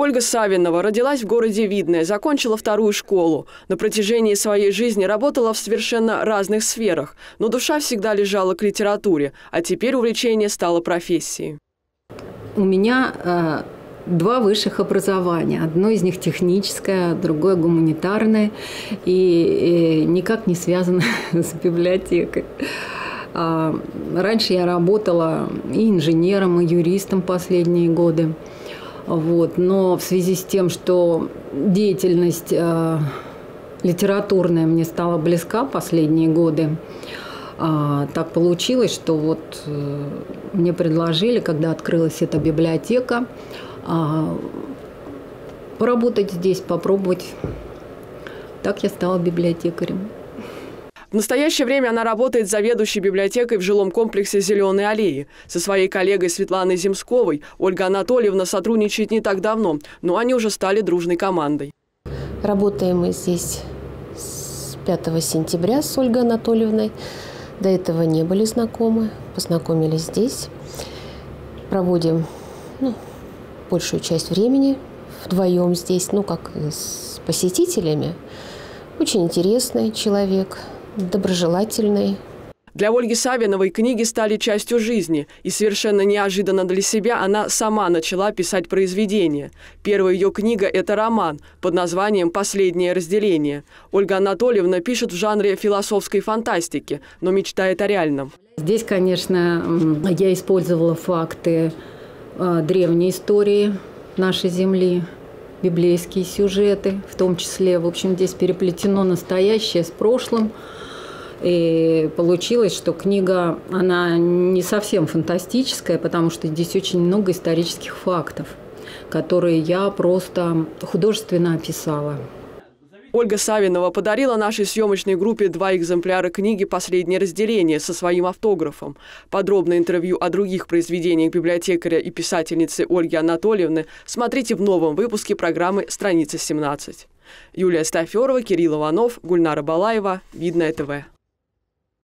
Ольга Савинова родилась в городе Видное, закончила 2-ю школу. На протяжении своей жизни работала в совершенно разных сферах, но душа всегда лежала к литературе, а теперь увлечение стало профессией. У меня 2 высших образования. Одно из них техническое, другое гуманитарное и никак не связано с библиотекой. Раньше я работала и инженером, и юристом последние годы. Но в связи с тем, что деятельность литературная мне стала близка последние годы, так получилось, что мне предложили, когда открылась эта библиотека, поработать здесь, попробовать. Так я стала библиотекарем. В настоящее время она работает заведующей библиотекой в жилом комплексе «Зеленые аллеи». Со своей коллегой Светланой Земсковой Ольга Анатольевна сотрудничает не так давно, но они уже стали дружной командой. Работаем мы здесь с 5 сентября с Ольгой Анатольевной. До этого не были знакомы, познакомились здесь. Проводим большую часть времени вдвоем здесь, как и с посетителями. Очень интересный человек, доброжелательный. Для Ольги Савиновой книги стали частью жизни, и совершенно неожиданно для себя она сама начала писать произведения. Первая ее книга – это роман под названием «Последнее разделение». Ольга Анатольевна пишет в жанре философской фантастики, но мечтает о реальном. Здесь, конечно, я использовала факты древней истории нашей земли, библейские сюжеты, в том числе. В общем, здесь переплетено настоящее с прошлым. И получилось, что книга, она не совсем фантастическая, потому что здесь очень много исторических фактов, которые я просто художественно описала. Ольга Савинова подарила нашей съемочной группе 2 экземпляра книги «Последнее разделение» со своим автографом. Подробное интервью о других произведениях библиотекаря и писательницы Ольги Анатольевны смотрите в новом выпуске программы «Страница 17». Юлия Стаферова, Кирилл Иванов, Гульнара Балаева, Видное ТВ.